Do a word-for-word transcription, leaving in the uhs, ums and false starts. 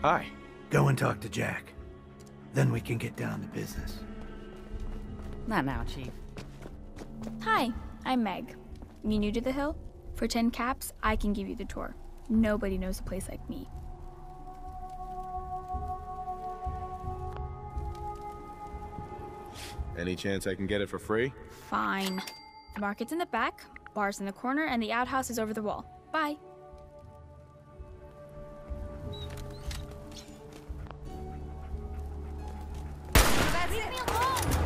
Hi. Go and talk to Jack. Then we can get down to business. Not now, Chief. Hi, I'm Meg. You new to the Hill? For ten caps, I can give you the tour. Nobody knows a place like me. Any chance I can get it for free? Fine. The market's in the back, bar's in the corner, and the outhouse is over the wall. Bye. Leave me alone!